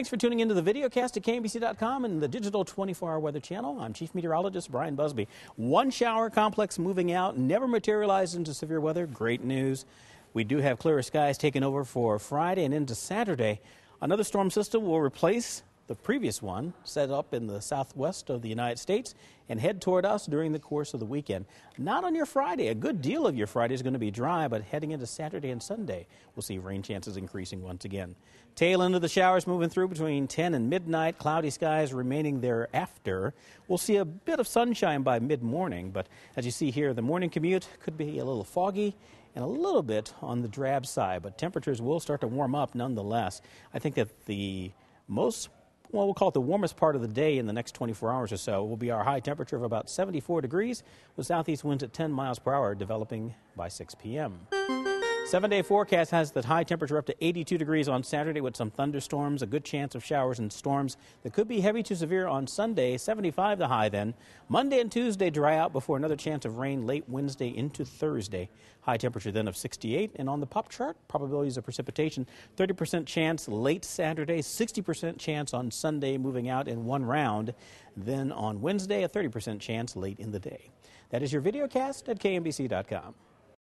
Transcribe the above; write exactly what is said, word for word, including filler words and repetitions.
Thanks for tuning into the videocast at K M B C dot com and the digital twenty-four hour weather channel. I'm Chief Meteorologist Bryan Busby. One shower complex moving out, never materialized into severe weather. Great news. We do have clearer skies taking over for Friday and into Saturday. Another storm system will replace the previous one, set up in the southwest of the United States, and head toward us during the course of the weekend. Not on your Friday. A good deal of your Friday is going to be dry, but heading into Saturday and Sunday, we'll see rain chances increasing once again. Tail end of the showers moving through between ten and midnight. Cloudy skies remaining thereafter. We'll see a bit of sunshine by mid-morning, but as you see here, the morning commute could be a little foggy and a little bit on the drab side, but temperatures will start to warm up nonetheless. I think that the most Well, we'll call it the warmest part of the day in the next twenty-four hours or so will be our high temperature of about seventy-four degrees with southeast winds at ten miles per hour developing by six p m Seven-day forecast has the high temperature up to eighty-two degrees on Saturday with some thunderstorms, a good chance of showers and storms that could be heavy to severe on Sunday, seventy-five the high then. Monday and Tuesday dry out before another chance of rain late Wednesday into Thursday. High temperature then of sixty-eight, and on the pop chart, probabilities of precipitation, thirty percent chance late Saturday, sixty percent chance on Sunday moving out in one round. Then on Wednesday, a thirty percent chance late in the day. That is your videocast at K M B C dot com.